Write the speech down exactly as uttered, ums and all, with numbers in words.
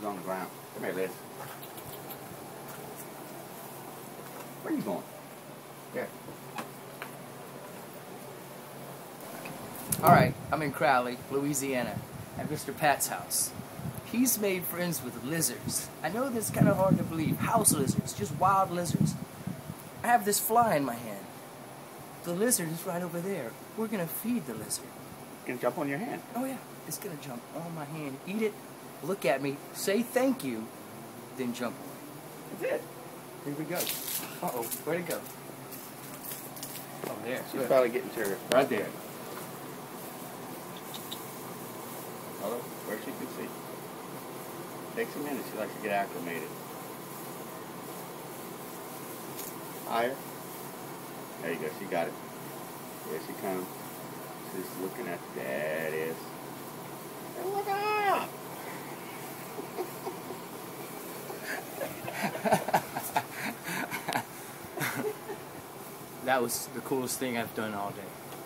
She's on the ground. Come here, Liz. Where are you going? Here. Alright, I'm in Crowley, Louisiana, at Mister Pat's house. He's made friends with lizards. I know that's kind of hard to believe. House lizards, just wild lizards. I have this fly in my hand. The lizard is right over there. We're gonna feed the lizard. It's gonna jump on your hand. Oh yeah, it's gonna jump on my hand, eat it, look at me, say thank you, then jump away. That's it. Here we go. Uh-oh, where'd it go? Oh, there. She's Good. probably getting to her. Right there. Hello, where she can see. Takes a minute. She likes to get acclimated. Higher. There you go. She got it. There she comes. She's looking at. There it is. And look up. That was the coolest thing I've done all day.